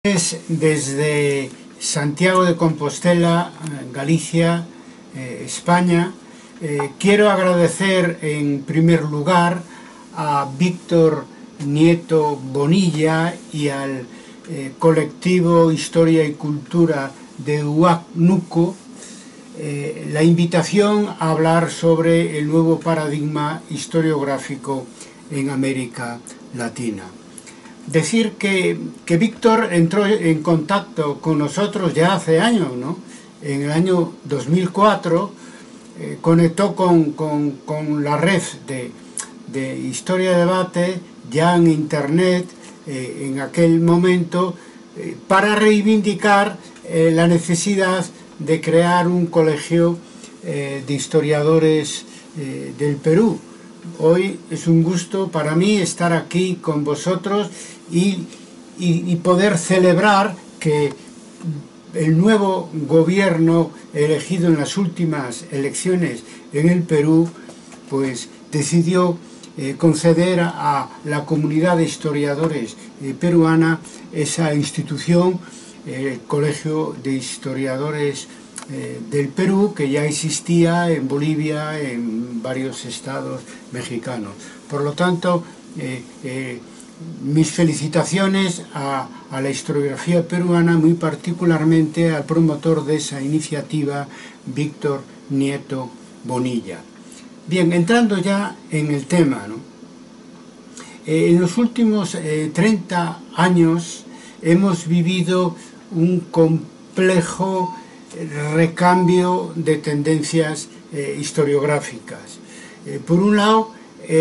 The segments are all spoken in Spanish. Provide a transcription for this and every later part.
Desde Santiago de Compostela, Galicia, España, quiero agradecer en primer lugar a Víctor Nieto Bonilla y al colectivo Historia y Cultura de Huánuco la invitación a hablar sobre el nuevo paradigma historiográfico en América Latina. Decir que Víctor entró en contacto con nosotros ya hace años, ¿no? En el año 2004 conectó con la red de Historia Debate ya en internet en aquel momento para reivindicar la necesidad de crear un colegio de historiadores del Perú. Hoy es un gusto para mí estar aquí con vosotros y poder celebrar que el nuevo gobierno elegido en las últimas elecciones en el Perú pues decidió conceder a la comunidad de historiadores peruana esa institución, el Colegio de Historiadores del Perú, que ya existía en Bolivia, en varios estados mexicanos. Por lo tanto, mis felicitaciones a la historiografía peruana, muy particularmente al promotor de esa iniciativa, Víctor Nieto Bonilla. Bien, entrando ya en el tema, ¿no? En los últimos 30 años hemos vivido un complejo recambio de tendencias historiográficas. Por un lado,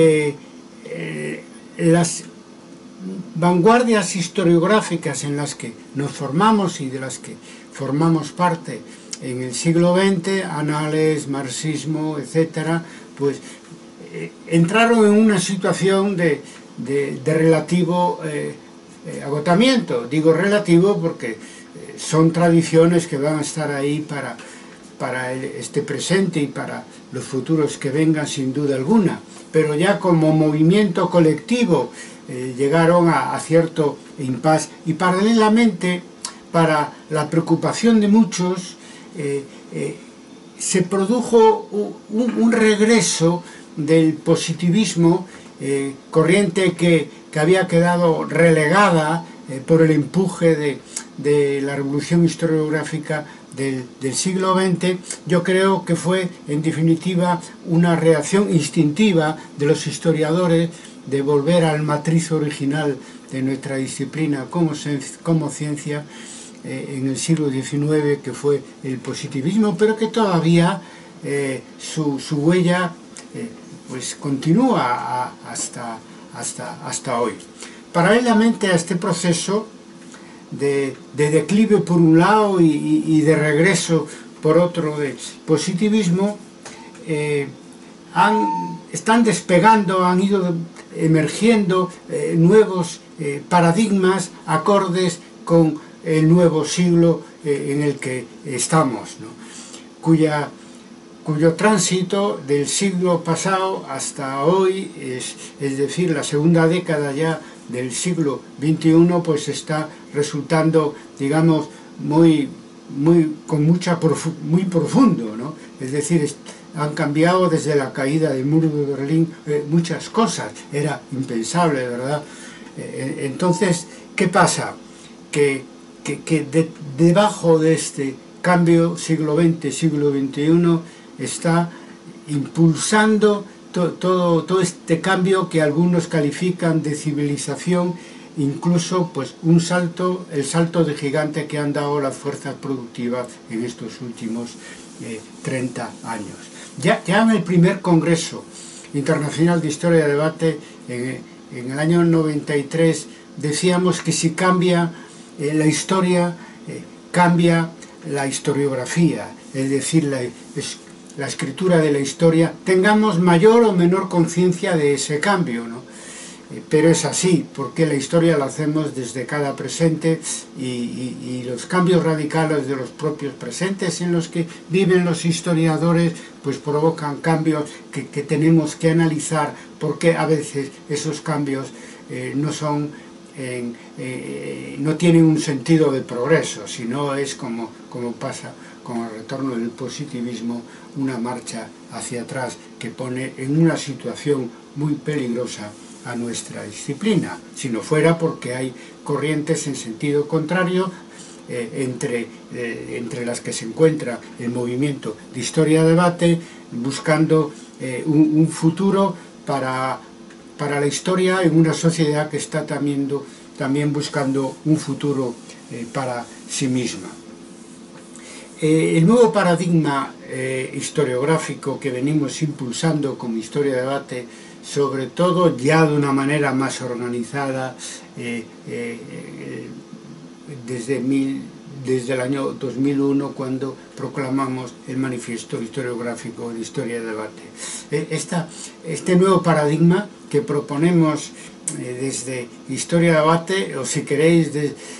las vanguardias historiográficas en las que nos formamos y de las que formamos parte en el siglo XX, Anales, marxismo, etcétera, pues entraron en una situación de relativo agotamiento. Digo relativo porque son tradiciones que van a estar ahí para este presente y para los futuros que vengan sin duda alguna, pero ya como movimiento colectivo llegaron a cierto impasse y paralelamente para la preocupación de muchos se produjo un regreso del positivismo, corriente que había quedado relegada por el empuje de la revolución historiográfica del siglo XX. Yo creo que fue en definitiva una reacción instintiva de los historiadores de volver al matriz original de nuestra disciplina como ciencia en el siglo XIX, que fue el positivismo, pero que todavía su huella pues continúa hasta hoy. Paralelamente a este proceso de declive por un lado y de regreso por otro de positivismo, están despegando, han ido emergiendo nuevos paradigmas acordes con el nuevo siglo en el que estamos, ¿no? Cuyo tránsito del siglo pasado hasta hoy, es decir, la segunda década ya del siglo XXI, pues está resultando, digamos, muy profundo, ¿no? Es decir, han cambiado desde la caída del muro de Berlín muchas cosas, era impensable, ¿verdad? Entonces, ¿qué pasa? Que debajo de este cambio siglo XX, siglo XXI, está impulsando todo este cambio que algunos califican de civilización, incluso pues el salto de gigante que han dado las fuerzas productivas en estos últimos 30 años. Ya en el primer Congreso Internacional de Historia y Debate, en el año 93, decíamos que si cambia la historia, cambia la historiografía, es decir, la escritura de la historia, tengamos mayor o menor conciencia de ese cambio, ¿no? Pero es así, porque la historia la hacemos desde cada presente y los cambios radicales de los propios presentes en los que viven los historiadores pues provocan cambios que tenemos que analizar, porque a veces esos cambios no son no tienen un sentido de progreso, sino es como pasa con el retorno del positivismo, una marcha hacia atrás que pone en una situación muy peligrosa a nuestra disciplina, si no fuera porque hay corrientes en sentido contrario, entre las que se encuentra el movimiento de Historia-Debate, buscando un futuro para la historia en una sociedad que está también buscando un futuro para sí misma. El nuevo paradigma historiográfico que venimos impulsando como Historia-Debate, sobre todo ya de una manera más organizada, desde el año 2001, cuando proclamamos el Manifiesto Historiográfico de Historia-Debate. Este nuevo paradigma que proponemos desde Historia-Debate, o si queréis,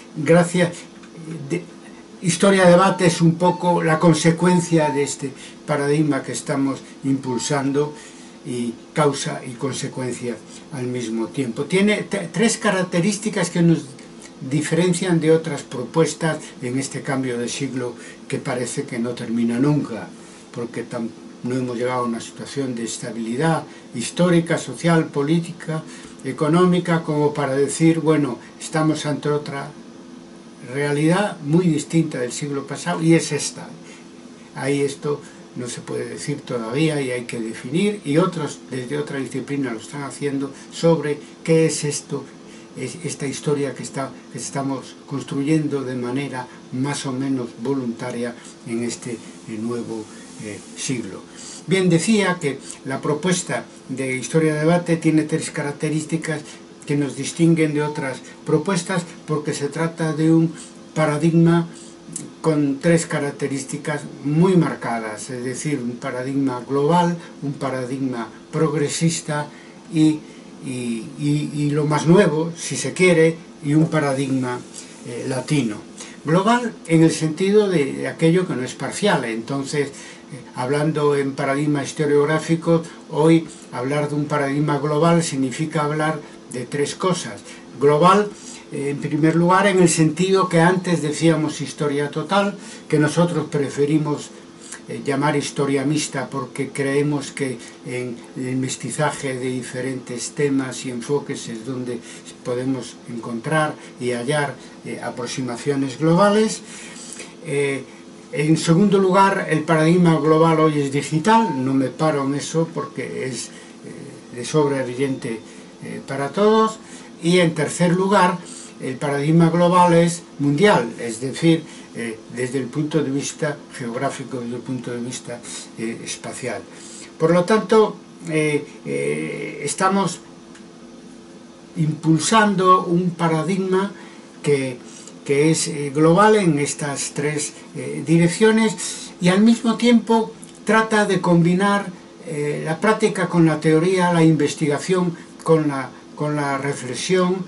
Historia-Debate es un poco la consecuencia de este paradigma que estamos impulsando, y causa y consecuencia al mismo tiempo. Tiene tres características que nos diferencian de otras propuestas en este cambio de siglo que parece que no termina nunca, porque no hemos llegado a una situación de estabilidad histórica, social, política, económica, como para decir, bueno, estamos ante otra realidad muy distinta del siglo pasado, y es esta. Ahí esto no se puede decir todavía y hay que definir, y otros desde otra disciplina lo están haciendo, sobre qué es esto, esta historia que estamos construyendo de manera más o menos voluntaria en este nuevo siglo. Bien, decía que la propuesta de Historia-Debate tiene tres características que nos distinguen de otras propuestas, porque se trata de un paradigma con tres características muy marcadas, es decir, un paradigma global, un paradigma progresista y lo más nuevo, si se quiere, y un paradigma latino. Global en el sentido de aquello que no es parcial. Entonces, hablando en paradigma historiográfico, hoy hablar de un paradigma global significa hablar de tres cosas. Global, en primer lugar, en el sentido que antes decíamos historia total, que nosotros preferimos llamar historia mixta, porque creemos que en el mestizaje de diferentes temas y enfoques es donde podemos encontrar y hallar aproximaciones globales. En segundo lugar, el paradigma global hoy es digital, no me paro en eso porque es de sobra evidente para todos. Y en tercer lugar, el paradigma global es mundial, es decir, desde el punto de vista geográfico, desde el punto de vista espacial. Por lo tanto, estamos impulsando un paradigma que es global en estas tres direcciones, y al mismo tiempo trata de combinar la práctica con la teoría, la investigación con la reflexión,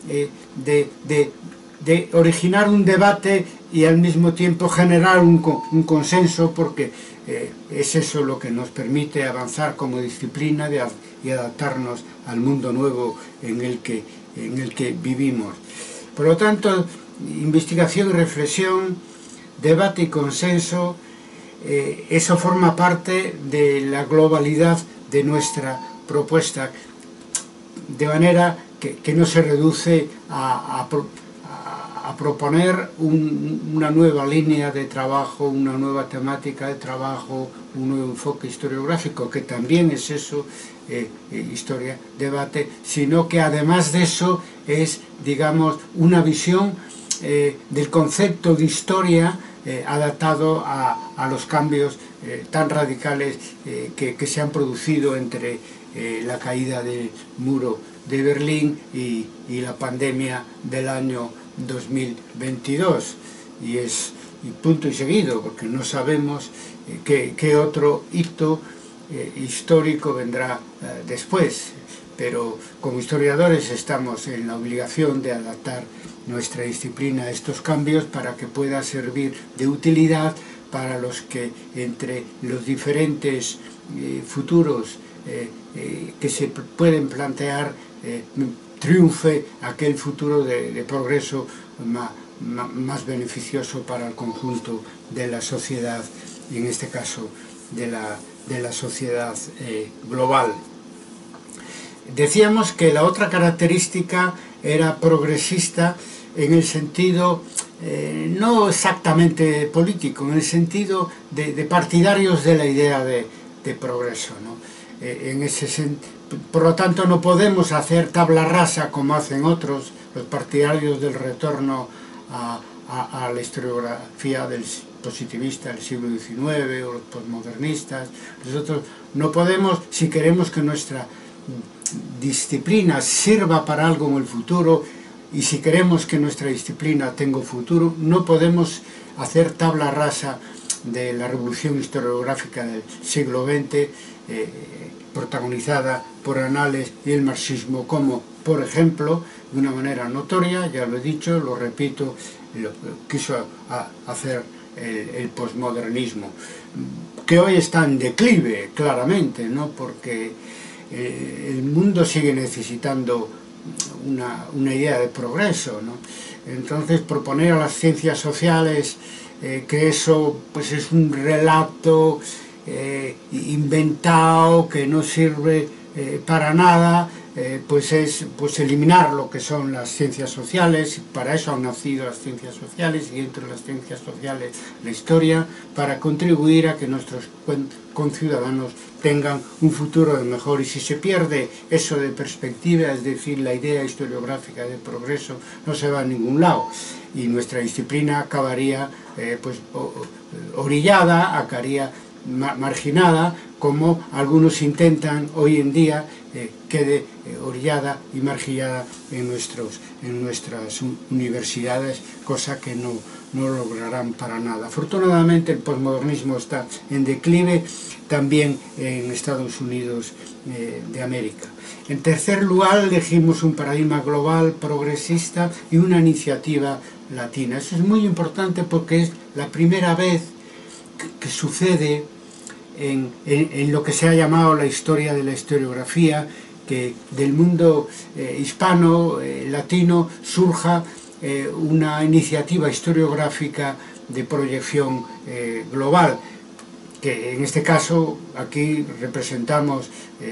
de originar un debate y al mismo tiempo generar un consenso, porque es eso lo que nos permite avanzar como disciplina y adaptarnos al mundo nuevo en el que vivimos. Por lo tanto, investigación y reflexión, debate y consenso, eso forma parte de la globalidad de nuestra propuesta, de manera que no se reduce a proponer una nueva línea de trabajo, una nueva temática de trabajo, un nuevo enfoque historiográfico, que también es eso, historia-debate, sino que además de eso es, digamos, una visión del concepto de historia adaptado a los cambios tan radicales que se han producido entre la caída del muro de Berlín y la pandemia del año 2022, y punto y seguido, porque no sabemos qué otro hito histórico vendrá después, pero como historiadores estamos en la obligación de adaptar nuestra disciplina a estos cambios para que pueda servir de utilidad para los que, entre los diferentes futuros que se pueden plantear, triunfe aquel futuro de progreso más beneficioso para el conjunto de la sociedad, y en este caso de la sociedad global. Decíamos que la otra característica era progresista en el sentido no exactamente político, en el sentido de partidarios de la idea de progreso, ¿no? Por lo tanto, no podemos hacer tabla rasa como hacen otros, los partidarios del retorno a la historiografía del positivista del siglo XIX o los postmodernistas. Nosotros no podemos, si queremos que nuestra disciplina sirva para algo en el futuro, y si queremos que nuestra disciplina tenga un futuro, no podemos hacer tabla rasa de la revolución historiográfica del siglo XX, protagonizada por Annales y el marxismo, como, por ejemplo, de una manera notoria, ya lo he dicho, lo repito, lo quiso hacer el posmodernismo, que hoy está en declive, claramente, ¿no? Porque el mundo sigue necesitando una idea de progreso, ¿no? Entonces, proponer a las ciencias sociales que eso pues es un relato inventado, que no sirve para nada, pues es eliminar lo que son las ciencias sociales. Para eso han nacido las ciencias sociales, y dentro de las ciencias sociales la historia, para contribuir a que nuestros conciudadanos tengan un futuro mejor. Y si se pierde eso de perspectiva, es decir, la idea historiográfica de progreso, no se va a ningún lado, y nuestra disciplina acabaría pues orillada, acabaría marginada, como algunos intentan hoy en día quede orillada y marginada en nuestras universidades, cosa que no lograrán para nada. Afortunadamente el posmodernismo está en declive también en Estados Unidos de América. En tercer lugar, elegimos un paradigma global, progresista, y una iniciativa latina. Eso es muy importante porque es la primera vez que sucede en lo que se ha llamado la historia de la historiografía, que del mundo hispano, latino, surja una iniciativa historiográfica de proyección global, que en este caso aquí representamos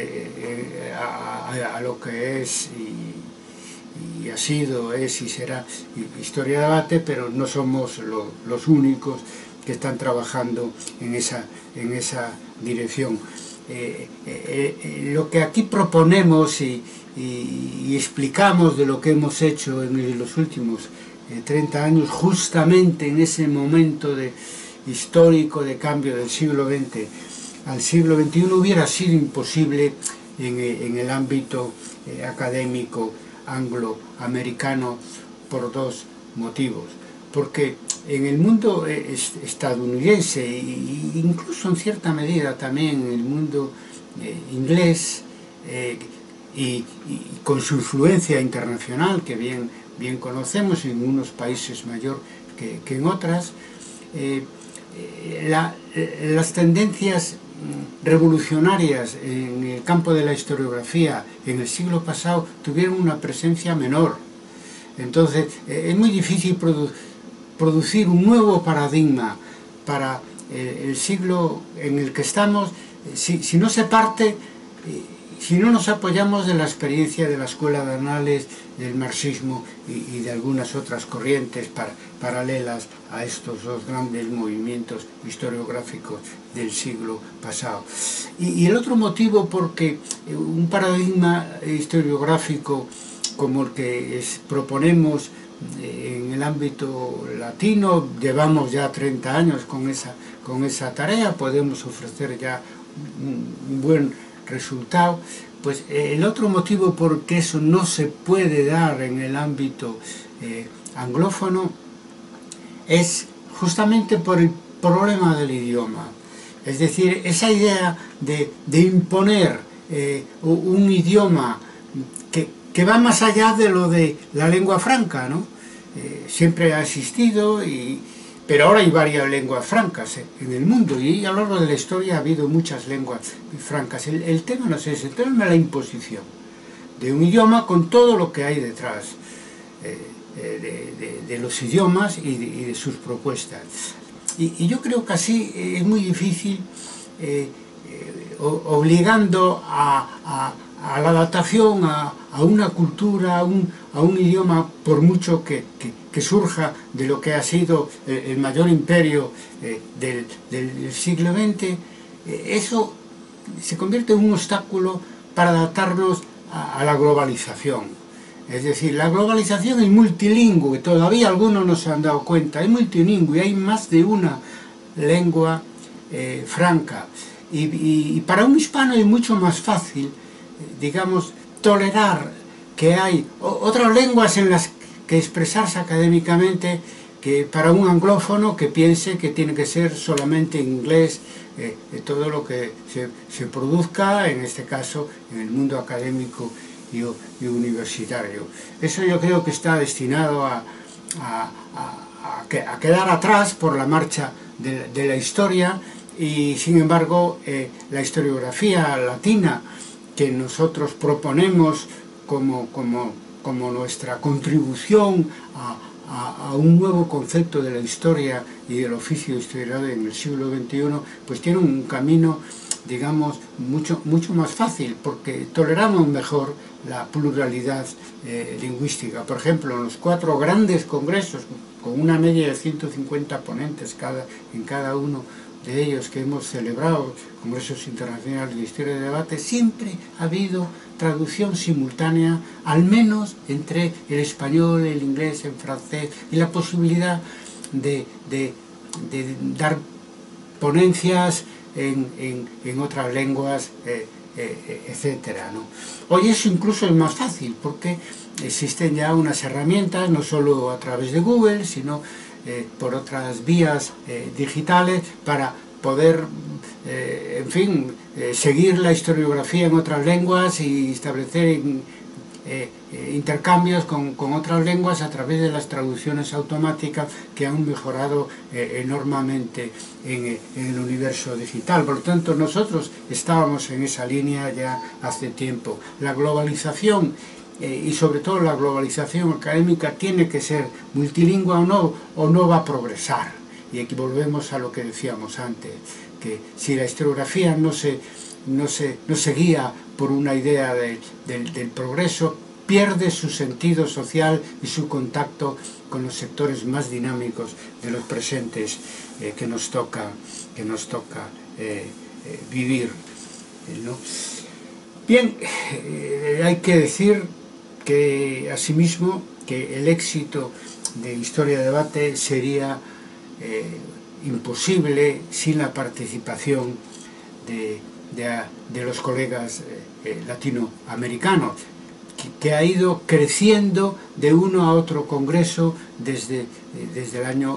a lo que es y ha sido, es y será Historia de Debate, pero no somos los únicos que están trabajando en esa dirección. Lo que aquí proponemos y explicamos de lo que hemos hecho en los últimos 30 años, justamente en ese momento histórico de cambio del siglo XX al siglo XXI, hubiera sido imposible en el ámbito académico angloamericano, por dos motivos. Porque en el mundo estadounidense, e incluso en cierta medida también en el mundo inglés, y con su influencia internacional, que bien conocemos, en unos países mayor que en otras, las tendencias revolucionarias en el campo de la historiografía en el siglo pasado tuvieron una presencia menor. Entonces es muy difícil producir un nuevo paradigma para el siglo en el que estamos si no se parte, si no nos apoyamos de la experiencia de la escuela de Annales, del marxismo y de algunas otras corrientes paralelas a estos dos grandes movimientos historiográficos del siglo pasado. Y el otro motivo, porque un paradigma historiográfico como el que proponemos en el ámbito latino, llevamos ya 30 años con esa tarea, podemos ofrecer ya un buen resultado. Pues el otro motivo por qué eso no se puede dar en el ámbito anglófono es justamente por el problema del idioma. Es decir, esa idea de imponer un idioma que va más allá de lo de la lengua franca, ¿no? Siempre ha existido, pero ahora hay varias lenguas francas en el mundo, y a lo largo de la historia ha habido muchas lenguas francas. El tema no es ese, el tema es la imposición. de un idioma con todo lo que hay detrás de los idiomas y de sus propuestas. Y yo creo que así es muy difícil, obligando a la adaptación a una cultura, a un idioma, por mucho que surja de lo que ha sido el mayor imperio del siglo XX, eso se convierte en un obstáculo para adaptarnos a la globalización. Es decir, la globalización es multilingüe, todavía algunos no se han dado cuenta, es multilingüe, hay más de una lengua franca. Y para un hispano es mucho más fácil, digamos, tolerar que hay otras lenguas en las que expresarse académicamente, que para un anglófono que piense que tiene que ser solamente inglés todo lo que se produzca, en este caso, en el mundo académico y universitario. Eso yo creo que está destinado a quedar atrás por la marcha de la historia, y sin embargo la historiografía latina que nosotros proponemos como nuestra contribución a un nuevo concepto de la historia y del oficio de historiador en el siglo XXI, pues tiene un camino, digamos, mucho más fácil, porque toleramos mejor la pluralidad lingüística. Por ejemplo, en los 4 grandes congresos, con una media de 150 ponentes en cada uno de ellos que hemos celebrado, congresos internacionales de historia y debate, siempre ha habido traducción simultánea, al menos entre el español, el inglés, el francés, y la posibilidad de dar ponencias en otras lenguas, etcétera, ¿no? Hoy eso incluso es más fácil, porque existen ya unas herramientas, no solo a través de Google, sino por otras vías digitales, para poder, en fin, seguir la historiografía en otras lenguas y establecer intercambios con otras lenguas a través de las traducciones automáticas, que han mejorado enormemente en el universo digital. Por lo tanto, nosotros estábamos en esa línea ya hace tiempo. La globalización y sobre todo la globalización académica tiene que ser multilingüe o no va a progresar. Y aquí volvemos a lo que decíamos antes, que si la historiografía no se guía por una idea del progreso, pierde su sentido social y su contacto con los sectores más dinámicos de los presentes que nos toca vivir, ¿no? Bien, hay que decir que asimismo que el éxito de Historia de Debate sería imposible sin la participación de los colegas latinoamericanos, que ha ido creciendo de uno a otro congreso desde el año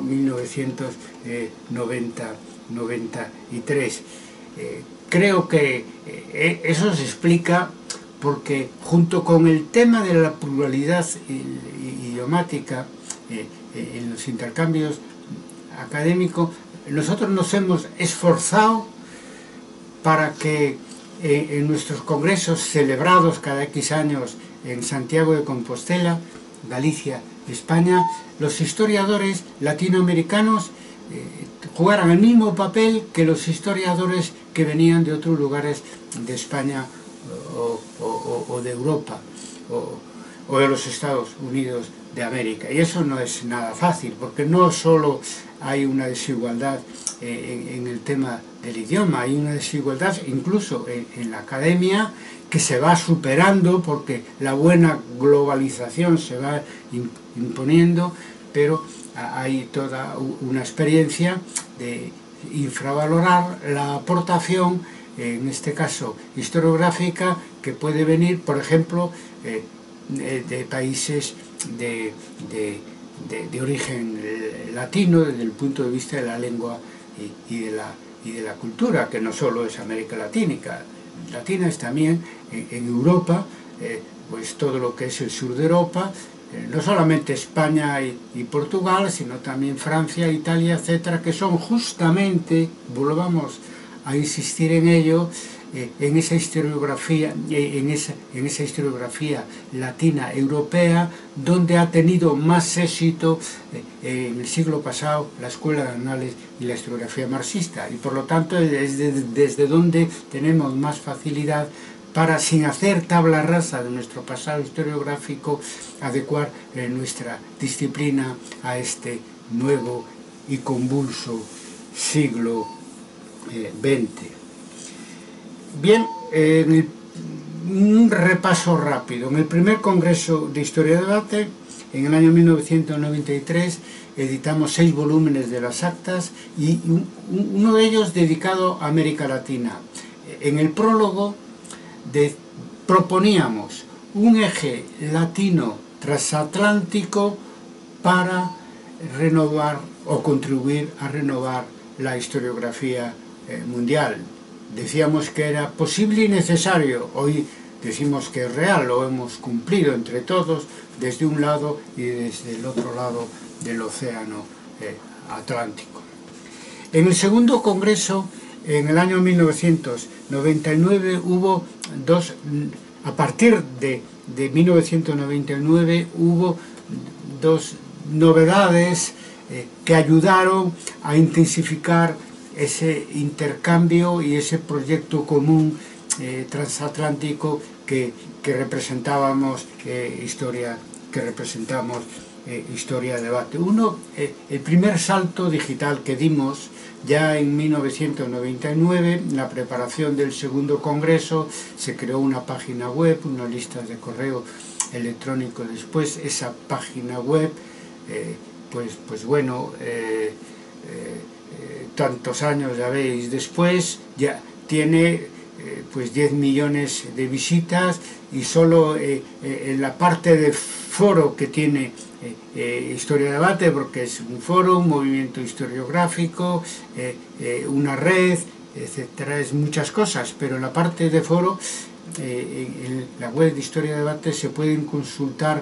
1993. Creo que eso se explica porque, junto con el tema de la pluralidad idiomática en los intercambios académicos, nosotros nos hemos esforzado para que en nuestros congresos celebrados cada X años en Santiago de Compostela, Galicia, España, los historiadores latinoamericanos jugaran el mismo papel que los historiadores que venían de otros lugares de España o de Europa o de los Estados Unidos de América. Y eso no es nada fácil, porque no solo hay una desigualdad en el tema del idioma, hay una desigualdad incluso en la academia, que se va superando porque la buena globalización se va imponiendo, pero hay toda una experiencia de infravalorar la aportación, en este caso historiográfica, que puede venir, por ejemplo, de países de origen latino, desde el punto de vista de la lengua y de la cultura, que no solo es América Latina, es también en Europa, pues todo lo que es el sur de Europa, no solamente España y Portugal, sino también Francia, Italia, etcétera, que son justamente, volvamos a insistir en ello, en esa historiografía, latina europea, donde ha tenido más éxito en el siglo pasado la Escuela de Anales y la historiografía marxista, y por lo tanto es desde donde tenemos más facilidad para, sin hacer tabla rasa de nuestro pasado historiográfico, adecuar nuestra disciplina a este nuevo y convulso siglo XX. Bien, un repaso rápido. En el primer Congreso de Historia de Debate, en el año 1993, editamos 6 volúmenes de las actas y uno de ellos dedicado a América Latina. En el prólogo proponíamos un eje latino transatlántico para renovar o contribuir a renovar la historiografía mundial. Decíamos que era posible y necesario. Hoy decimos que es real, lo hemos cumplido entre todos, desde un lado y desde el otro lado del océano Atlántico. En el segundo congreso, en el año 1999, hubo a partir de 1999 hubo dos novedades que ayudaron a intensificar ese intercambio y ese proyecto común transatlántico que representábamos Historia de Debate. El primer salto digital que dimos ya en 1999, en la preparación del segundo congreso, se creó una página web, una lista de correo electrónico después. Esa página web, tantos años, ya veis, después ya tiene 10 millones de visitas, y solo en la parte de foro que tiene Historia de Debate, porque es un foro, un movimiento historiográfico, una red, etcétera, es muchas cosas, pero en la parte de foro, en la web de Historia de Debate, se pueden consultar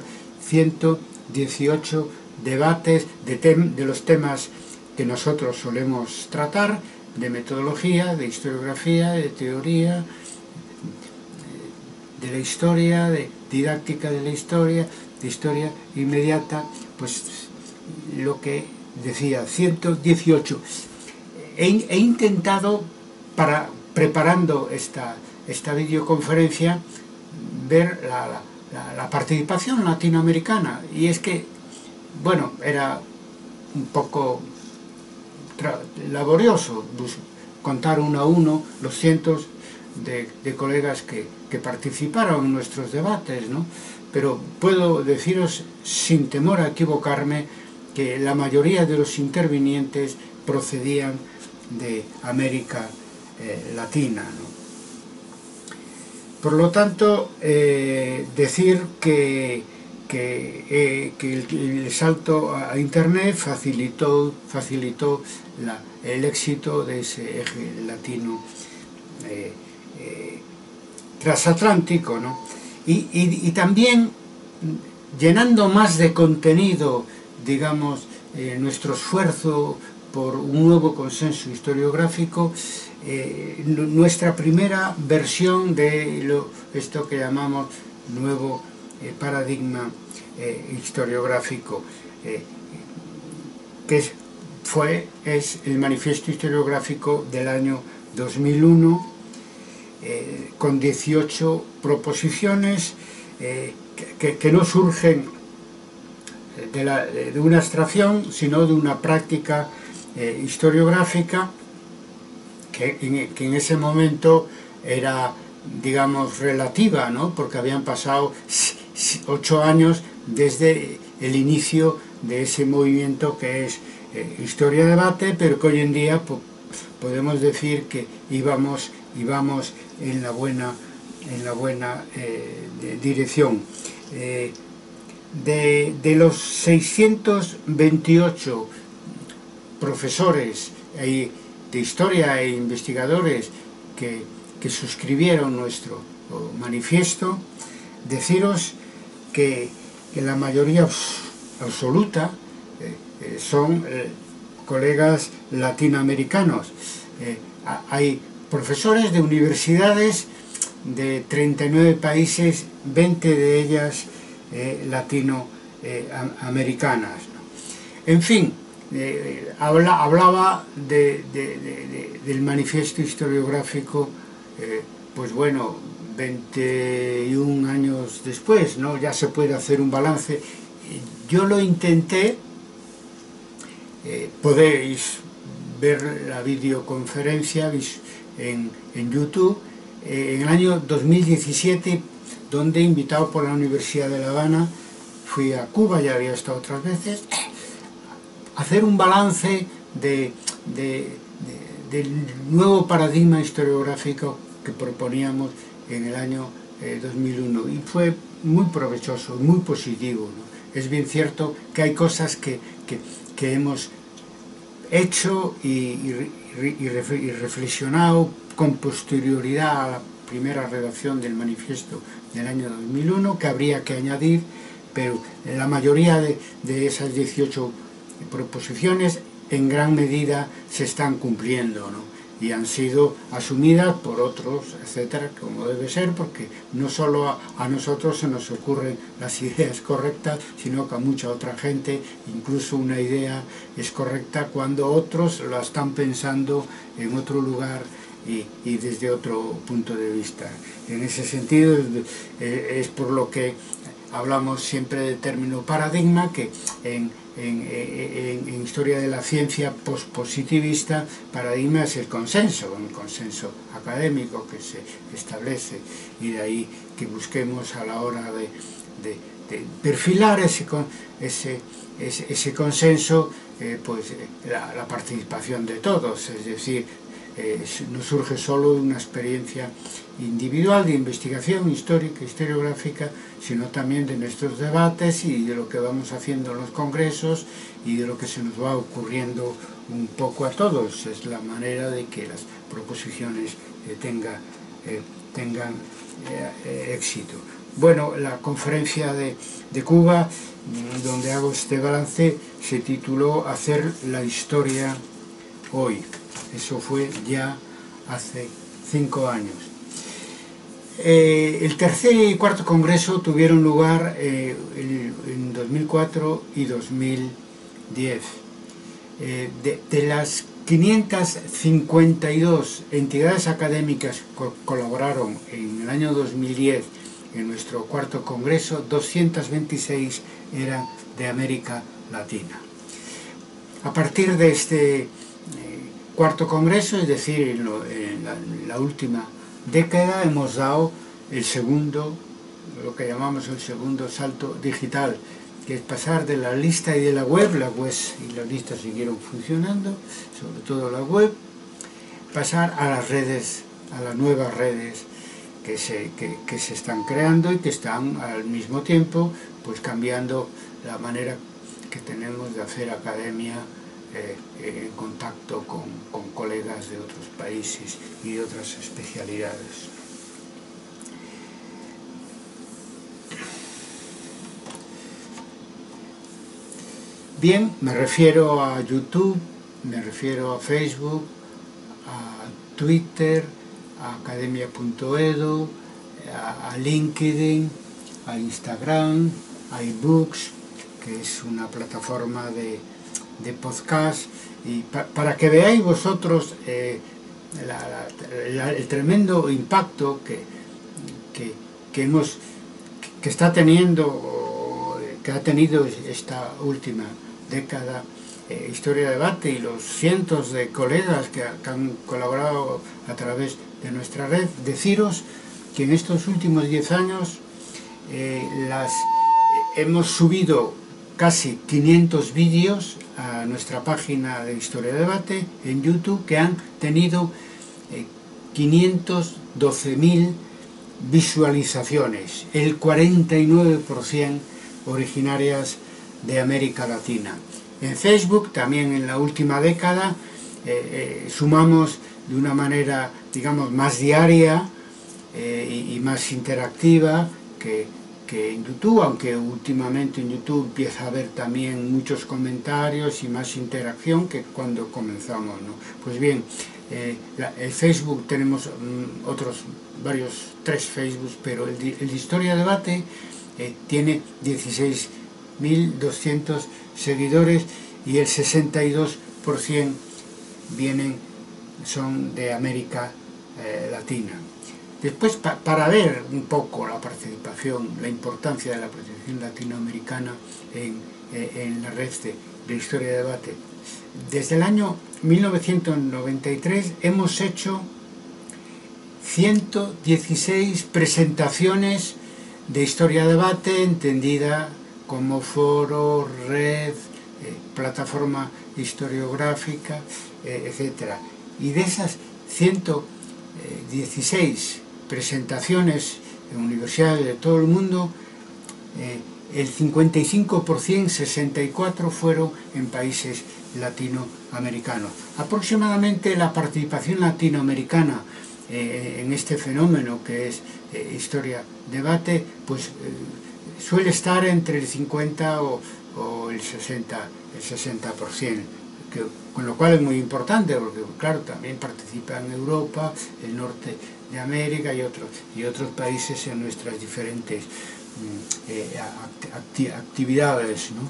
118 debates de los temas que nosotros solemos tratar, de metodología, de historiografía, de teoría, de la historia, de didáctica de la historia, de historia inmediata, pues lo que decía, 118. He intentado, preparando esta videoconferencia, ver la participación latinoamericana, y es que, bueno, era un poco laborioso contar uno a uno los cientos de colegas que participaron en nuestros debates, ¿no? Pero puedo deciros, sin temor a equivocarme, que la mayoría de los intervinientes procedían de América Latina, ¿no? Por lo tanto, decir que el salto a Internet facilitó el éxito de ese eje latino transatlántico, ¿no? Y también llenando más de contenido, digamos, nuestro esfuerzo por un nuevo consenso historiográfico, nuestra primera versión de esto que llamamos nuevo paradigma historiográfico, que es el manifiesto historiográfico del año 2001, con 18 proposiciones que no surgen de una abstracción, sino de una práctica historiográfica que en ese momento era, digamos, relativa, ¿no? Porque habían pasado 8 años desde el inicio de ese movimiento que es Historia de Debate, pero que hoy en día podemos decir que íbamos en la buena dirección. De los 628 profesores de historia e investigadores que suscribieron nuestro manifiesto, deciros que la mayoría absoluta son colegas latinoamericanos. Hay profesores de universidades de 39 países, 20 de ellas latinoamericanas. En fin, hablaba del manifiesto historiográfico, pues bueno, 21 años después, ¿no? Ya se puede hacer un balance. Yo lo intenté, podéis ver la videoconferencia en YouTube, en el año 2017, donde, invitado por la Universidad de La Habana, fui a Cuba, ya había estado otras veces, a hacer un balance del nuevo paradigma historiográfico que proponíamos en el año 2001, y fue muy provechoso, muy positivo, ¿no? Es bien cierto que hay cosas que hemos hecho y reflexionado con posterioridad a la primera redacción del manifiesto del año 2001, que habría que añadir, pero la mayoría de esas 18 proposiciones en gran medida se están cumpliendo, ¿no? Y han sido asumidas por otros, etcétera, como debe ser, porque no solo a nosotros se nos ocurren las ideas correctas, sino que a mucha otra gente incluso una idea es correcta cuando otros la están pensando en otro lugar y desde otro punto de vista. En ese sentido es por lo que hablamos siempre del término paradigma, que en historia de la ciencia pospositivista, paradigma es el consenso, un consenso académico que se establece, y de ahí que busquemos a la hora de perfilar ese consenso, pues la participación de todos, es decir, no surge solo de una experiencia individual de investigación histórica, historiográfica, sino también de nuestros debates y de lo que vamos haciendo en los congresos y de lo que se nos va ocurriendo un poco a todos. Es la manera de que las proposiciones tengan éxito. Bueno, la conferencia de Cuba, donde hago este balance, se tituló Hacer la historia hoy. Eso fue ya hace 5 años. El tercer y cuarto congreso tuvieron lugar en 2004 y 2010. De las 552 entidades académicas que colaboraron en el año 2010 en nuestro cuarto congreso, 226 eran de América Latina. A partir de este cuarto congreso, es decir, en la última década, hemos dado el segundo, lo que llamamos el segundo salto digital, que es pasar de la lista y de la web y las listas siguieron funcionando, sobre todo la web, pasar a las redes, a las nuevas redes que se están creando y que están al mismo tiempo pues cambiando la manera que tenemos de hacer academia en contacto con colegas de otros países y de otras especialidades. Bien, me refiero a YouTube, me refiero a Facebook, a Twitter, a academia.edu, a LinkedIn, a Instagram, a iBooks, que es una plataforma de podcast, y para que veáis vosotros el tremendo impacto que está teniendo, que ha tenido esta última década Historia de Debate, y los cientos de colegas que han colaborado a través de nuestra red. Deciros que en estos últimos 10 años hemos subido casi 500 vídeos a nuestra página de Historia de Debate en YouTube, que han tenido 512.000 visualizaciones, el 49% originarias de América Latina. En Facebook, también en la última década, sumamos de una manera, digamos, más diaria y más interactiva que en YouTube, aunque últimamente en YouTube empieza a haber también muchos comentarios y más interacción que cuando comenzamos, ¿no? Pues bien, el Facebook tenemos tres Facebooks, pero el de Historia Debate tiene 16.200 seguidores y el 62% son de América Latina. Después, para ver un poco la participación, la importancia de la participación latinoamericana en la red de Historia de Debate, desde el año 1993 hemos hecho 116 presentaciones de Historia de Debate, entendida como foro, red, plataforma historiográfica, etc. Y de esas 116 presentaciones en universidades de todo el mundo, el 55%, 64 fueron en países latinoamericanos. Aproximadamente la participación latinoamericana en este fenómeno que es Historia Debate, pues suele estar entre el 50 o el 60%, con lo cual es muy importante, porque claro, también participa en Europa, el norte de América y otros países en nuestras diferentes actividades, ¿no?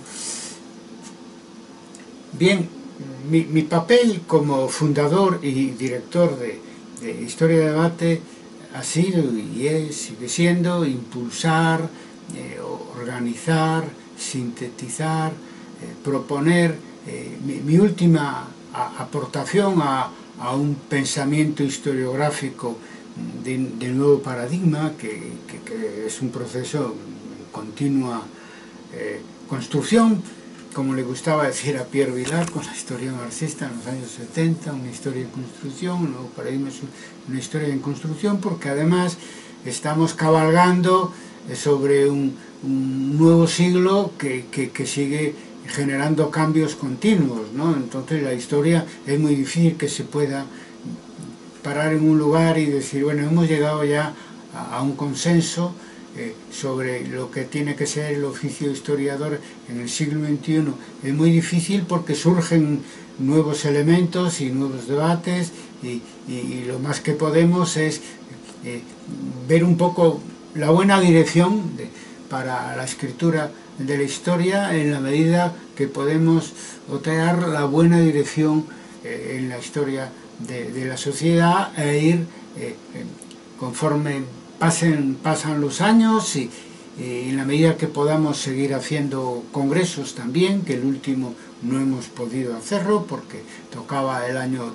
Bien, mi papel como fundador y director de Historia de Debate ha sido y sigue siendo impulsar, organizar, sintetizar, proponer mi última aportación a un pensamiento historiográfico del nuevo paradigma, que es un proceso en continua construcción, como le gustaba decir a Pierre Vilar con la historia marxista en los años 70, una historia en construcción, un nuevo paradigma es una historia en construcción, porque además estamos cabalgando sobre un nuevo siglo que sigue generando cambios continuos, ¿no? Entonces la historia es muy difícil que se pueda parar en un lugar y decir, bueno, hemos llegado ya a un consenso sobre lo que tiene que ser el oficio de historiador en el siglo XXI. Es muy difícil porque surgen nuevos elementos y nuevos debates y lo más que podemos es ver un poco la buena dirección para la escritura de la historia, en la medida que podemos otear la buena dirección en la historia de la sociedad e ir conforme pasan los años y en la medida que podamos seguir haciendo congresos también, que el último no hemos podido hacerlo porque tocaba el año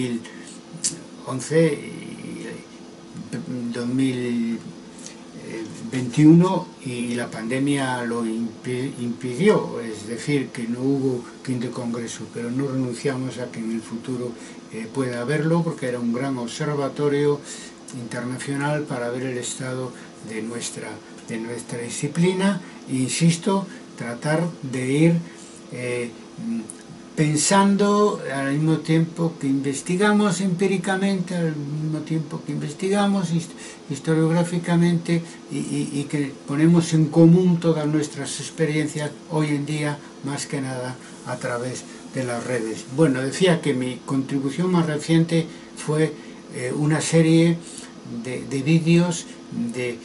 2011 y 2021 y la pandemia lo impidió, es decir, que no hubo quinto congreso, pero no renunciamos a que en el futuro pueda haberlo, porque era un gran observatorio internacional para ver el estado de nuestra disciplina e, insisto, tratar de ir pensando al mismo tiempo que investigamos empíricamente, al mismo tiempo que investigamos historiográficamente y que ponemos en común todas nuestras experiencias hoy en día, más que nada a través de las redes. Bueno, decía que mi contribución más reciente fue una serie de vídeos de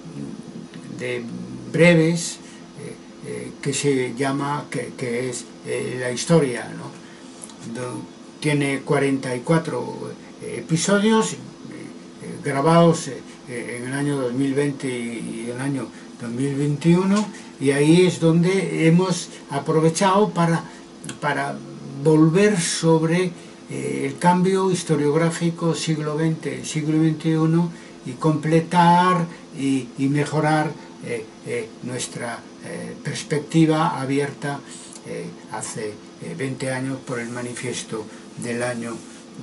breves que se llama, que es la historia, ¿no? Tiene 44 episodios grabados en el año 2020 y el año 2021, y ahí es donde hemos aprovechado para volver sobre el cambio historiográfico siglo XX, siglo XXI, y completar y mejorar nuestra perspectiva abierta hace 20 años por el manifiesto del año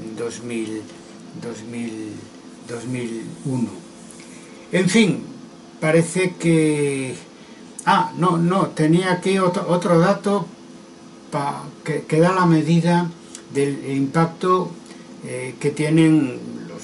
2001. En fin, parece que... tenía aquí otro dato que da la medida del impacto que tienen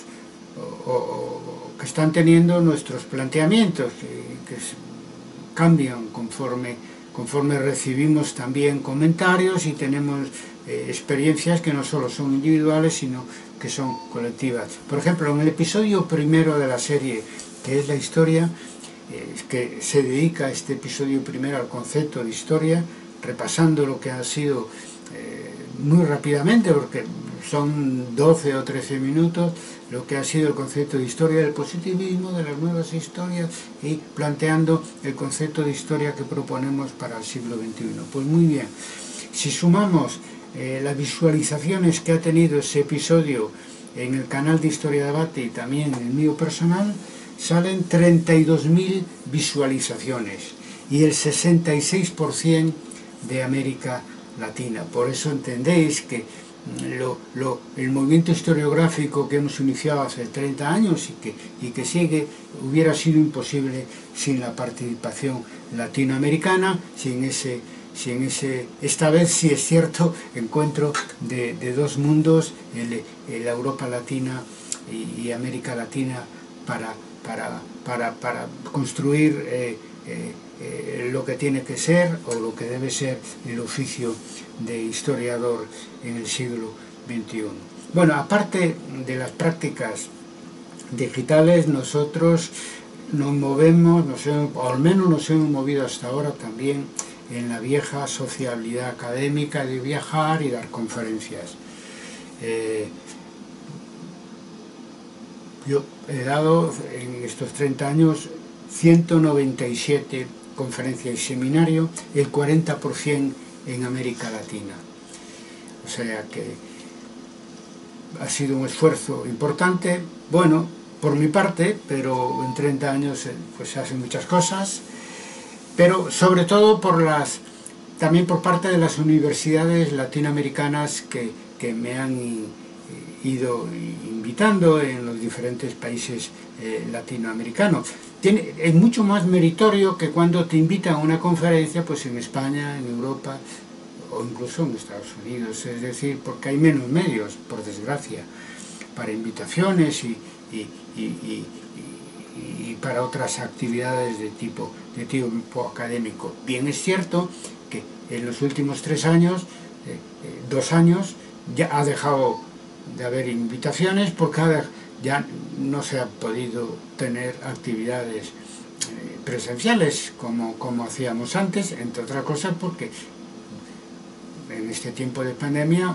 que están teniendo nuestros planteamientos, que cambian conforme recibimos también comentarios y tenemos experiencias que no solo son individuales, sino que son colectivas. Por ejemplo, en el episodio primero de la serie, que es la historia, que se dedica este episodio primero al concepto de historia, repasando lo que ha sido muy rápidamente, porque son 12 o 13 minutos, lo que ha sido el concepto de historia del positivismo, de las nuevas historias, y planteando el concepto de historia que proponemos para el siglo XXI. Pues muy bien, si sumamos las visualizaciones que ha tenido ese episodio en el canal de Historia Debate y también en el mío personal, salen 32.000 visualizaciones y el 66% de América Latina. Por eso entendéis que el movimiento historiográfico que hemos iniciado hace 30 años y que sigue, hubiera sido imposible sin la participación latinoamericana, sin ese, esta vez sí es cierto, encuentro de dos mundos, la Europa Latina y América Latina, para construir lo que tiene que ser o lo que debe ser el oficio de historiador en el siglo XXI. Bueno, aparte de las prácticas digitales, nosotros nos movemos, o al menos nos hemos movido hasta ahora también en la vieja sociabilidad académica de viajar y dar conferencias. Yo he dado en estos 30 años 197 conferencias y seminarios, el 40% en América Latina. O sea que ha sido un esfuerzo importante, bueno, por mi parte, pero en 30 años pues se hacen muchas cosas, pero sobre todo también por parte de las universidades latinoamericanas que me han ido invitando en los diferentes países latinoamericanos. Es mucho más meritorio que cuando te invitan a una conferencia pues en España, en Europa o incluso en Estados Unidos, es decir, porque hay menos medios, por desgracia, para invitaciones y para otras actividades de tipo académico. Bien es cierto que en los últimos 3 años, 2 años, ya ha dejado de haber invitaciones porque ya no se ha podido tener actividades presenciales como hacíamos antes, entre otras cosas porque en este tiempo de pandemia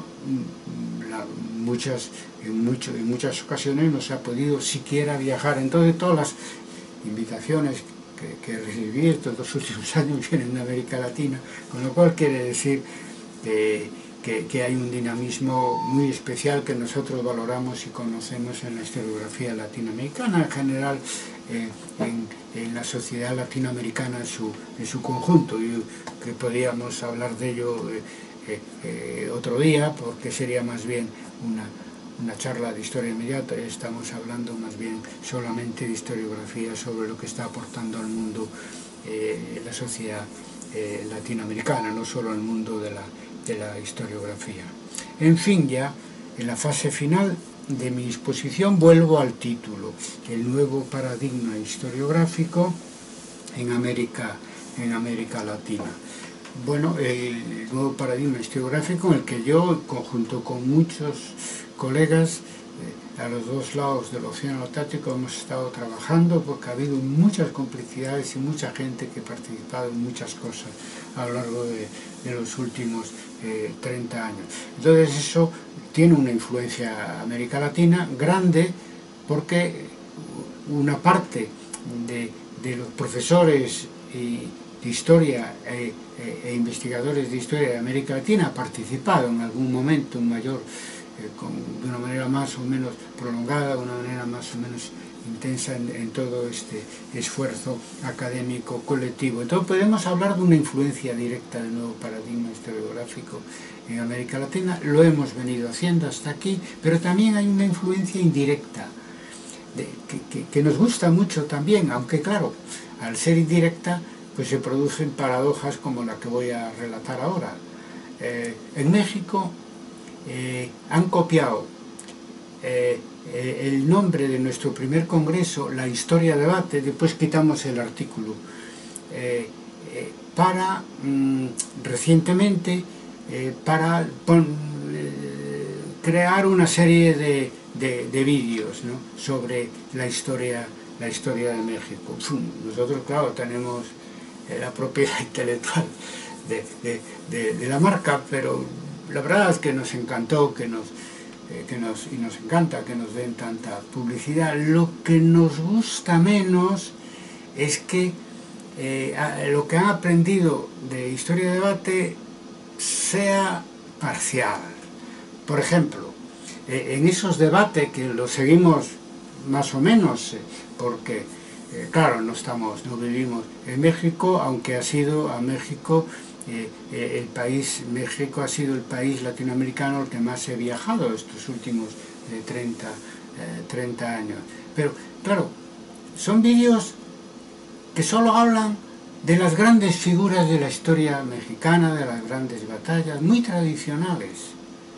en muchas ocasiones no se ha podido siquiera viajar. Entonces todas las invitaciones que recibí estos 2 últimos años vienen de América Latina, con lo cual quiere decir que hay un dinamismo muy especial que nosotros valoramos y conocemos en la historiografía latinoamericana, en general en la sociedad latinoamericana en su conjunto, y que podríamos hablar de ello otro día, porque sería más bien una charla de historia inmediata. Estamos hablando más bien solamente de historiografía sobre lo que está aportando al mundo la sociedad latinoamericana, no solo al mundo de la historiografía. En fin, ya en la fase final de mi exposición vuelvo al título, el nuevo paradigma historiográfico en América Latina. Bueno, el nuevo paradigma historiográfico en el que yo, conjunto con muchos colegas a los 2 lados del Océano Atlántico, hemos estado trabajando, porque ha habido muchas complicidades y mucha gente que ha participado en muchas cosas a lo largo de los últimos 30 años. Entonces eso tiene una influencia América Latina grande, porque una parte de los profesores de historia e investigadores de historia de América Latina ha participado en algún momento mayor, de una manera más o menos prolongada, de una manera más o menos intensa en todo este esfuerzo académico colectivo. Entonces podemos hablar de una influencia directa del nuevo paradigma historiográfico en América Latina. Lo hemos venido haciendo hasta aquí, pero también hay una influencia indirecta que nos gusta mucho también, aunque claro, al ser indirecta pues se producen paradojas como la que voy a relatar ahora. En México han copiado el nombre de nuestro primer congreso, la Historia Debate, después quitamos el artículo, para recientemente para crear una serie de vídeos, ¿no?, sobre la historia de México. Nosotros, claro, tenemos la propiedad intelectual de la marca, pero la verdad es que nos encantó y nos encanta que nos den tanta publicidad. Lo que nos gusta menos es que lo que han aprendido de historia de debate sea parcial. Por ejemplo, en esos debates que los seguimos más o menos, porque claro, no vivimos en México, aunque México ha sido el país latinoamericano al que más he viajado estos últimos 30 años. Pero claro, son vídeos que solo hablan de las grandes figuras de la historia mexicana, de las grandes batallas, muy tradicionales.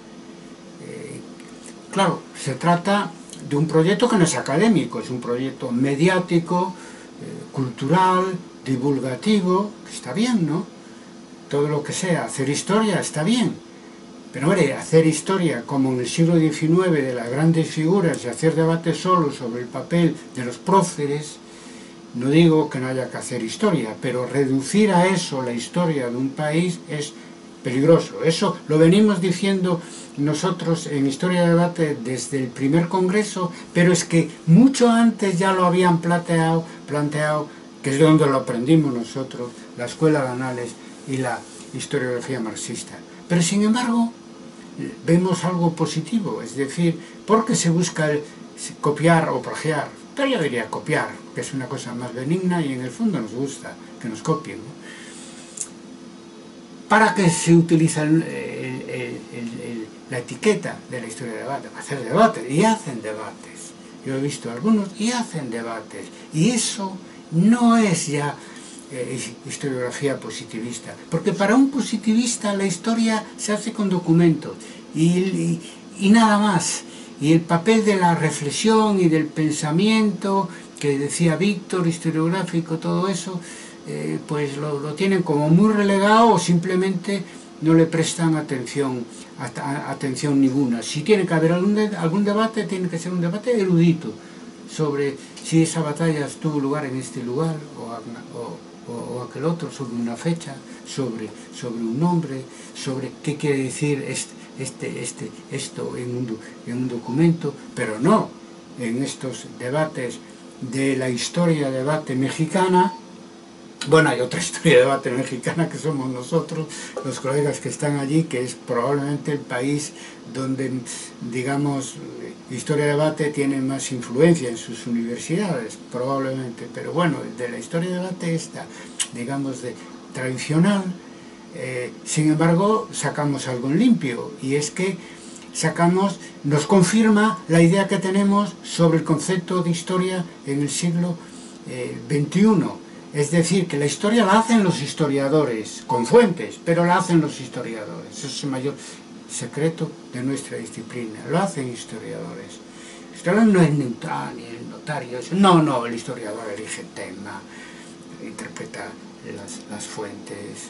Claro, se trata de un proyecto que no es académico, es un proyecto mediático, cultural, divulgativo, que está bien, ¿no? Todo lo que sea, hacer historia está bien, pero hombre, hacer historia como en el siglo XIX de las grandes figuras y hacer debate solo sobre el papel de los próceres, no digo que no haya que hacer historia, pero reducir a eso la historia de un país es peligroso. Eso lo venimos diciendo nosotros en Historia de Debate desde el primer congreso, pero es que mucho antes ya lo habían planteado, que es de donde lo aprendimos nosotros, la Escuela de Anales y la historiografía marxista. Pero sin embargo, vemos algo positivo, es decir, porque se busca copiar o plagiar, pero yo diría copiar, que es una cosa más benigna y en el fondo nos gusta que nos copien, ¿no? ¿Para qué se utiliza la etiqueta de la historia de debate? Para hacer debates, y hacen debates. Yo he visto algunos y hacen debates, y eso no es ya historiografía positivista, porque para un positivista la historia se hace con documentos y nada más, y el papel de la reflexión y del pensamiento que decía Víctor, historiográfico, todo eso, pues lo tienen como muy relegado o simplemente no le prestan atención ninguna. Si tiene que haber algún debate, tiene que ser un debate erudito sobre si esa batalla tuvo lugar en este lugar o aquel otro, sobre una fecha, sobre un nombre, sobre qué quiere decir esto en un documento, pero no en estos debates de la historia de debate mexicana. Bueno, hay otra historia de debate mexicana que somos nosotros, los colegas que están allí, que es probablemente el país donde, digamos, historia de debate tiene más influencia en sus universidades, probablemente. Pero bueno, de la historia de debate esta, digamos, tradicional, sin embargo, sacamos algo en limpio, y es que nos confirma la idea que tenemos sobre el concepto de historia en el siglo XXI. Es decir, que la historia la hacen los historiadores, con fuentes, pero la hacen los historiadores. Ese es el mayor secreto de nuestra disciplina. Lo hacen historiadores. El historiador no es neutral, ni el notario. No, el historiador elige tema, interpreta las fuentes,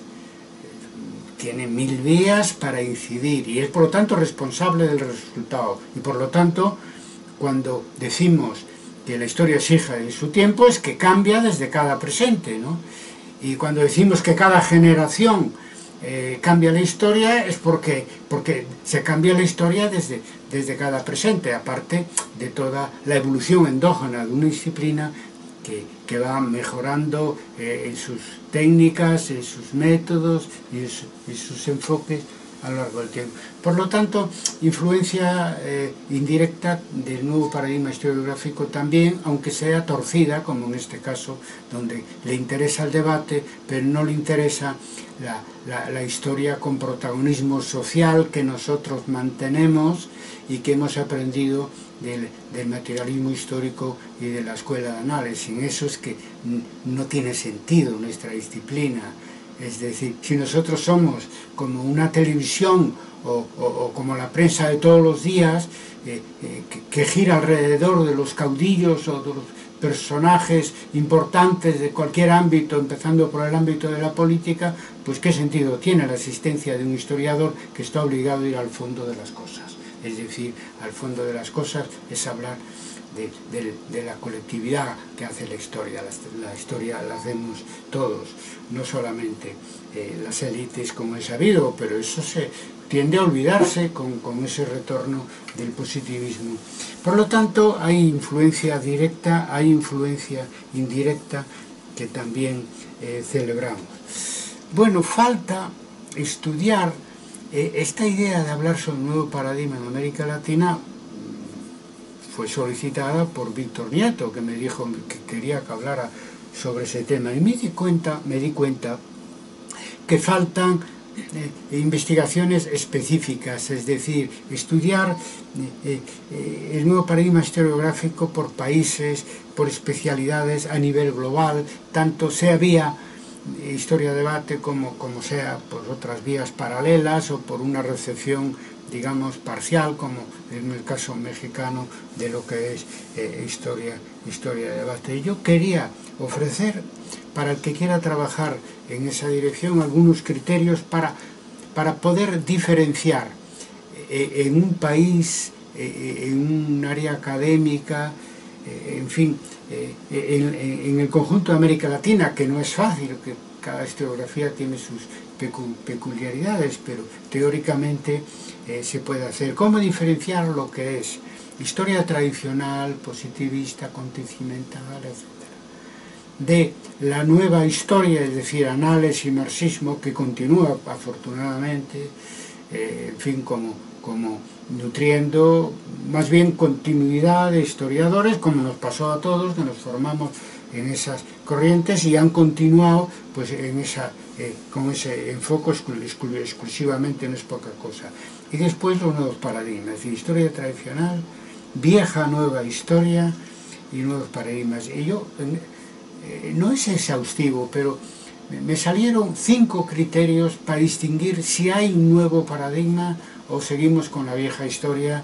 tiene 1000 vías para incidir y es por lo tanto responsable del resultado. Y por lo tanto, cuando decimos que la historia es hija de su tiempo, es que cambia desde cada presente, ¿no? Y cuando decimos que cada generación cambia la historia, es porque se cambia la historia desde cada presente, aparte de toda la evolución endógena de una disciplina que va mejorando en sus técnicas, en sus métodos y en sus enfoques a lo largo del tiempo. Por lo tanto, influencia indirecta del nuevo paradigma historiográfico también, aunque sea torcida, como en este caso, donde le interesa el debate, pero no le interesa la historia con protagonismo social que nosotros mantenemos y que hemos aprendido del materialismo histórico y de la escuela de análisis. Sin eso es que no tiene sentido nuestra disciplina. Es decir, si nosotros somos como una televisión o como la prensa de todos los días, que gira alrededor de los caudillos o personajes importantes de cualquier ámbito, empezando por el ámbito de la política, pues qué sentido tiene la existencia de un historiador que está obligado a ir al fondo de las cosas. Es decir, al fondo de las cosas es hablar de la colectividad que hace la historia. La historia la hacemos todos, no solamente las élites, como es sabido, pero eso se tiende a olvidarse con ese retorno del positivismo. Por lo tanto, hay influencia directa, hay influencia indirecta que también celebramos. Bueno, falta estudiar esta idea de hablar sobre un nuevo paradigma en América Latina. Fue solicitada por Víctor Nieto, que me dijo que quería que hablara sobre ese tema. Y me di cuenta que faltan investigaciones específicas, es decir, estudiar el nuevo paradigma historiográfico por países, por especialidades a nivel global, tanto sea vía historia-debate como sea por otras vías paralelas o por una recepción, digamos, parcial, como en el caso mexicano de lo que es historia-debate. Y yo quería ofrecer, para el que quiera trabajar en esa dirección, algunos criterios para poder diferenciar en un país, en un área académica, en fin, en el conjunto de América Latina, que no es fácil, que cada historiografía tiene sus peculiaridades, pero teóricamente se puede hacer. ¿Cómo diferenciar lo que es historia tradicional, positivista, acontecimental, etc., de la nueva historia, es decir, análisis y marxismo, que continúa afortunadamente, en fin, como nutriendo más bien continuidad de historiadores, como nos pasó a todos, que nos formamos en esas corrientes y han continuado pues en con ese enfoque exclusivamente, no es poca cosa. Y después los nuevos paradigmas, es decir, historia tradicional, vieja, nueva historia y nuevos paradigmas. Y yo, no es exhaustivo, pero me salieron 5 criterios para distinguir si hay un nuevo paradigma o seguimos con la vieja historia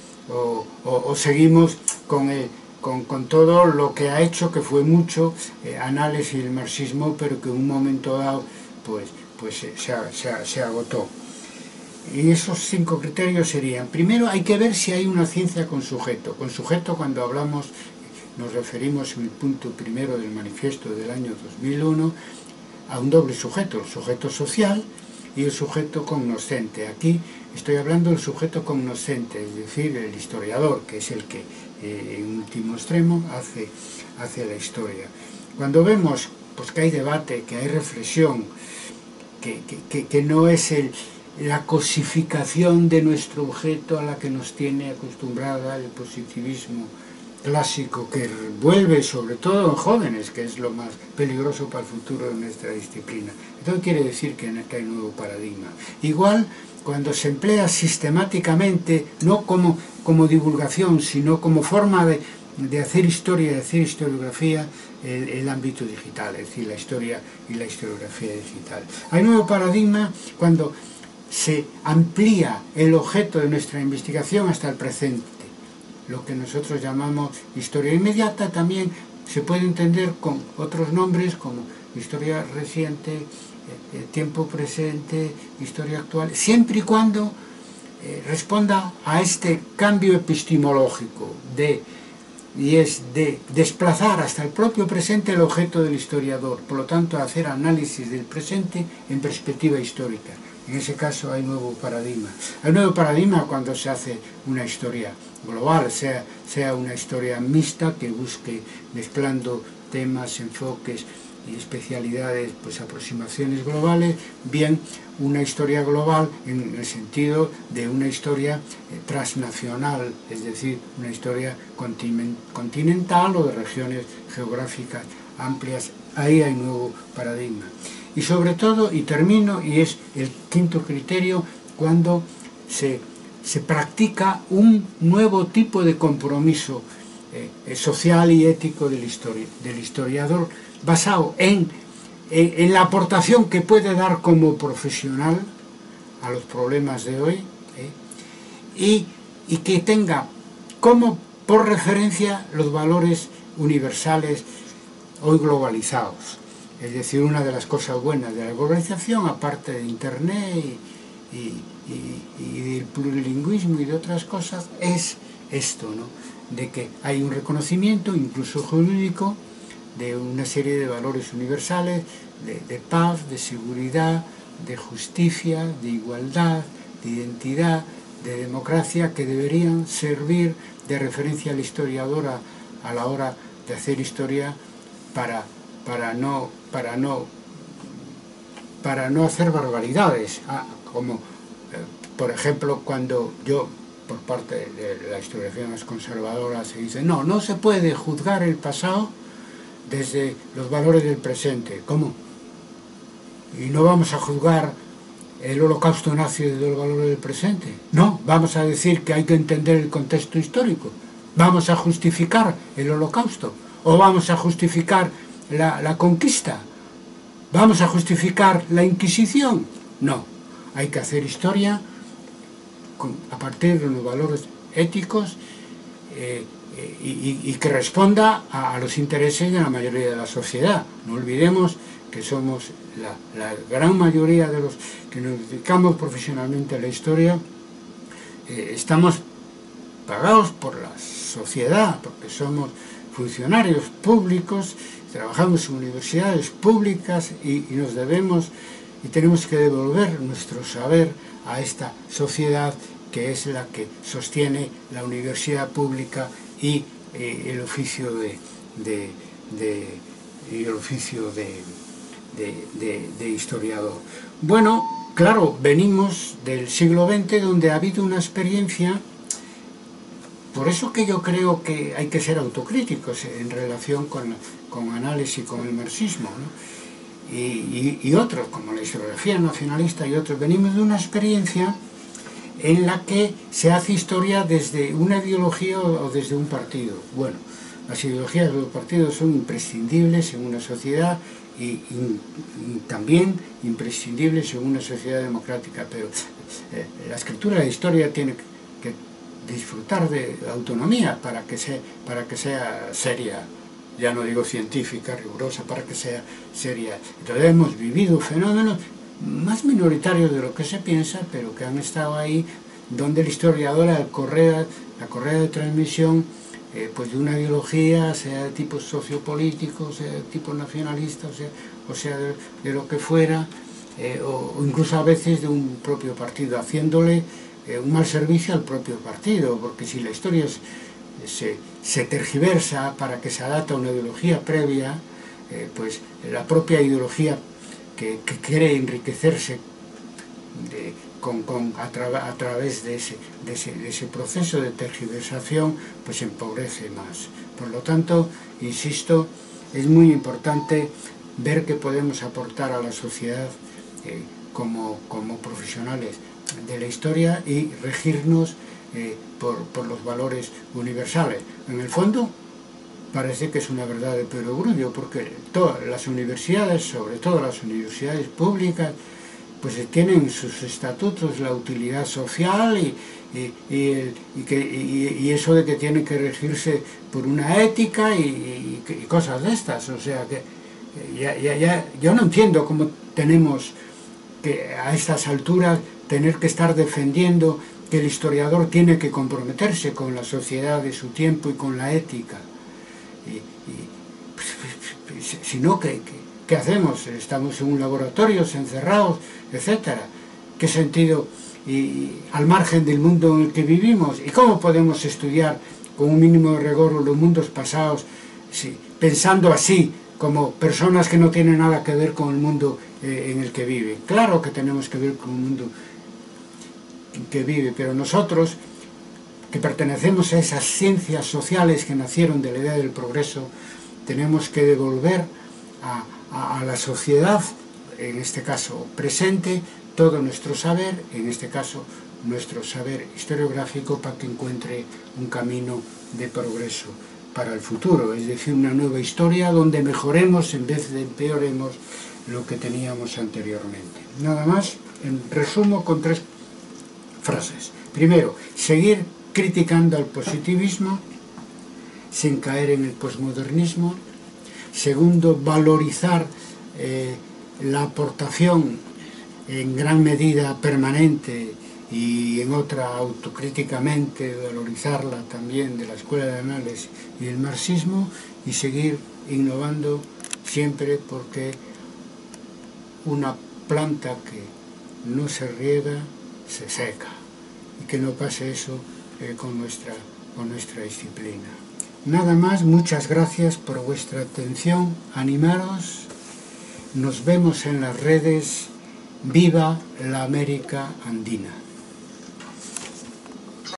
o seguimos con todo lo que ha hecho, que fue mucho análisis del marxismo, pero que en un momento dado pues se agotó. Y esos 5 criterios serían: primero, hay que ver si hay una ciencia con sujeto. Con sujeto, cuando hablamos, nos referimos en el punto primero del manifiesto del año 2001 a un doble sujeto, el sujeto social y el sujeto cognoscente. Aquí estoy hablando del sujeto cognoscente, es decir, el historiador, que es el que en último extremo hace la historia. Cuando vemos pues que hay debate, que hay reflexión, que no es la cosificación de nuestro objeto a la que nos tiene acostumbrada el positivismo clásico, que vuelve sobre todo en jóvenes, que es lo más peligroso para el futuro de nuestra disciplina. Entonces quiere decir que hay un nuevo paradigma. Igual, cuando se emplea sistemáticamente, no como divulgación, sino como forma de hacer historia, de hacer historiografía, el ámbito digital, es decir, la historia y la historiografía digital. Hay un nuevo paradigma cuando se amplía el objeto de nuestra investigación hasta el presente. Lo que nosotros llamamos historia inmediata también se puede entender con otros nombres como historia reciente, tiempo presente, historia actual, siempre y cuando responda a este cambio epistemológico y es de desplazar hasta el propio presente el objeto del historiador, por lo tanto hacer análisis del presente en perspectiva histórica. En ese caso hay nuevo paradigma. Hay nuevo paradigma cuando se hace una historia global, sea una historia mixta que busque, mezclando temas, enfoques y especialidades, pues aproximaciones globales, bien una historia global en el sentido de una historia transnacional, es decir, una historia continental o de regiones geográficas amplias. Ahí hay nuevo paradigma. Y sobre todo, y termino, y es el 5.º criterio, cuando se practica un nuevo tipo de compromiso social y ético del historiador, basado en la aportación que puede dar como profesional a los problemas de hoy, y que tenga como por referencia los valores universales hoy globalizados. Es decir, una de las cosas buenas de la globalización, aparte de Internet y del plurilingüismo y de otras cosas, es esto, ¿no? De que hay un reconocimiento, incluso jurídico, de una serie de valores universales, de paz, de seguridad, de justicia, de igualdad, de identidad, de democracia, que deberían servir de referencia al historiador a la hora de hacer historia para no hacer barbaridades, como por ejemplo cuando yo, por parte de la historiografía más conservadora, se dice no se puede juzgar el pasado desde los valores del presente. ¿Cómo? ¿Y no vamos a juzgar el holocausto nazi desde los valores del presente? No, vamos a decir que hay que entender el contexto histórico. ¿Vamos a justificar el holocausto? ¿O vamos a justificar la conquista? ¿Vamos a justificar la Inquisición? No, hay que hacer historia a partir de unos valores éticos y que responda a los intereses de la mayoría de la sociedad. No olvidemos que somos la gran mayoría de los que nos dedicamos profesionalmente a la historia, estamos pagados por la sociedad, porque somos funcionarios públicos, trabajamos en universidades públicas y nos debemos y tenemos que devolver nuestro saber a esta sociedad que es la que sostiene la universidad pública y el oficio de historiador. Bueno, claro, venimos del siglo XX, donde ha habido una experiencia. Por eso que yo creo que hay que ser autocríticos en relación con análisis, con el marxismo, ¿no? Y otros, como la historiografía nacionalista y otros, venimos de una experiencia en la que se hace historia desde una ideología o desde un partido. Bueno, las ideologías de los partidos son imprescindibles en una sociedad y también imprescindibles en una sociedad democrática, pero la escritura de historia tiene que disfrutar de autonomía para que sea seria. Ya no digo científica, rigurosa, para que sea seria. Entonces hemos vivido fenómenos más minoritarios de lo que se piensa, pero que han estado ahí, donde el historiador, la correa de transmisión pues de una ideología, sea de tipo sociopolítico, sea de tipo nacionalista, o sea de lo que fuera, o incluso a veces de un propio partido, haciéndole un mal servicio al propio partido, porque si la historia se tergiversa para que se adapte a una ideología previa, pues la propia ideología que quiere enriquecerse a través de ese proceso de tergiversación, pues empobrece más. Por lo tanto, insisto, es muy importante ver qué podemos aportar a la sociedad como profesionales de la historia y regirnos por los valores universales. En el fondo, parece que es una verdad de perogrullo, porque todas las universidades, sobre todo las universidades públicas, pues tienen sus estatutos, la utilidad social y eso de que tienen que regirse por una ética y cosas de estas. O sea que yo no entiendo cómo tenemos que a estas alturas tener que estar defendiendo que el historiador tiene que comprometerse con la sociedad de su tiempo y con la ética. Si no, ¿qué hacemos? Estamos en un laboratorio, encerrados, etcétera. ¿Qué sentido? Y al margen del mundo en el que vivimos. ¿Y cómo podemos estudiar con un mínimo de rigor los mundos pasados, pensando así, como personas que no tienen nada que ver con el mundo en el que viven? Claro que tenemos que ver con el mundo que vive, pero nosotros, que pertenecemos a esas ciencias sociales que nacieron de la idea del progreso, tenemos que devolver a la sociedad, en este caso presente, todo nuestro saber, en este caso nuestro saber historiográfico, para que encuentre un camino de progreso para el futuro, es decir, una nueva historia donde mejoremos en vez de empeoremos lo que teníamos anteriormente. Nada más, en resumo con 3 frases. Primero, seguir criticando al positivismo. sin caer en el posmodernismo. Segundo, valorizar la aportación en gran medida permanente y en otra autocríticamente, valorizarla también, de la Escuela de Análisis y el marxismo, y seguir innovando siempre, porque una planta que no se riega se seca, y que no pase eso con nuestra disciplina. Nada más, muchas gracias por vuestra atención, animaros, nos vemos en las redes. ¡Viva la América Andina!